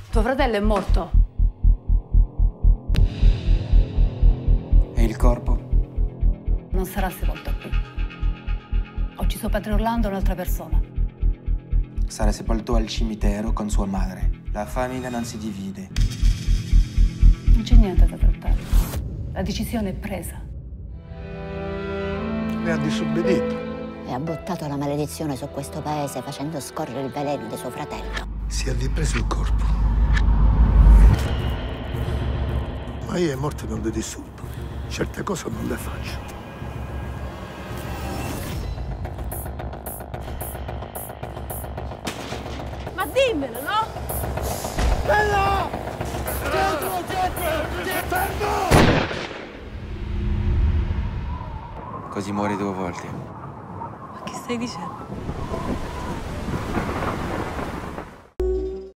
Tuo fratello è morto. E il corpo? Non sarà sepolto qui. Ho ucciso Padre Orlando e un'altra persona. Sarà sepolto al cimitero con sua madre. La famiglia non si divide. Non c'è niente da trattare. La decisione è presa. Le ha disobbedito. E ha buttato la maledizione su questo paese facendo scorrere il veleno di suo fratello. Si è ripreso il corpo. Ma io ai morti non li disturbo. Certe cose non le faccio. Ma dimmelo, no? Bella! Fermo! Così muore 2 volte. Ma che stai dicendo?